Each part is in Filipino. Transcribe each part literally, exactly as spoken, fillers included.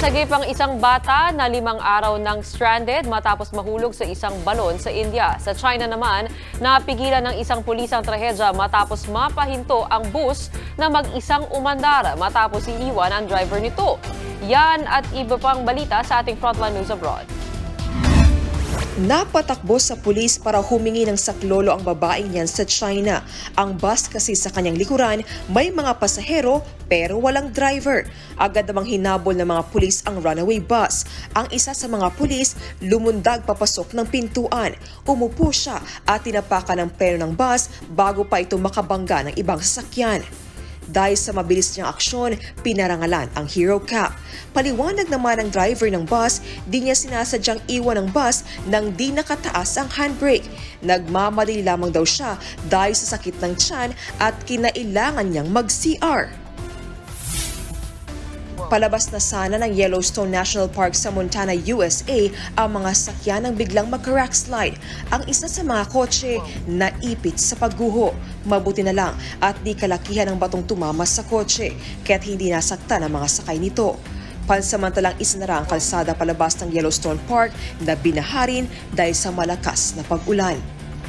Nasagip ang isang bata na limang araw nang stranded matapos mahulog sa isang balon sa India. Sa China naman, napigilan ng isang pulis ang trahedya matapos mapahinto ang bus na mag-isang umandar matapos iiwan ang driver nito. Yan at iba pang balita sa ating Frontline News Abroad. Napatakbo sa pulis para humingi ng saklolo ang babaeng yan sa China. Ang bus kasi sa kanyang likuran may mga pasahero pero walang driver. Agad namang hinabol ng mga pulis ang runaway bus. Ang isa sa mga pulis lumundag papasok ng pintuan. Umupo siya at tinapakan ng preno ng bus bago pa ito makabangga ng ibang sasakyan. Dahil sa mabilis niyang aksyon, pinarangalan ang Hero Cap. Paliwanag naman ng driver ng bus, di niya sinasadyang iwan ang bus nang di nakataas ang handbrake. Nagmamadali lamang daw siya dahil sa sakit ng tiyan at kinailangan niyang mag-C R. Palabas na sana ng Yellowstone National Park sa Montana, U S A ang mga sakyan nang biglang mag-rockslide. Ang isa sa mga kotse naipit sa pagguho. Mabuti na lang at di kalakihan ng batong tumama sa kotse kaya't hindi nasaktan ang mga sakay nito. Pansamantalang isinara ang kalsada palabas ng Yellowstone Park na binaharin dahil sa malakas na pag-ulan.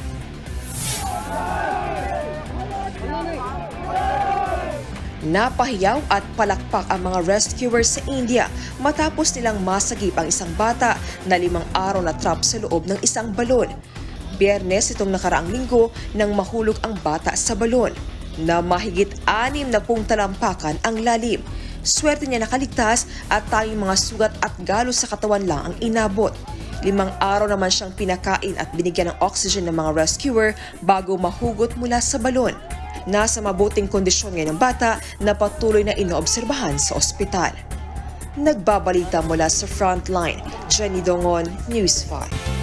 Napahiyaw at palakpak ang mga rescuers sa India matapos nilang masagip ang isang bata na limang araw na trap sa loob ng isang balon. Biyernes itong nakaraang linggo nang mahulog ang bata sa balon na mahigit anim na pung talampakan ang lalim. Swerte niya nakaligtas at tanging mga sugat at galos sa katawan lang ang inabot. Limang araw naman siyang pinakain at binigyan ng oxygen ng mga rescuer bago mahugot mula sa balon. Nasa mabuting kondisyon ngayon ang bata na patuloy na inoobserbahan sa ospital. Nagbabalita mula sa Frontline, Jenny Dongon, News five.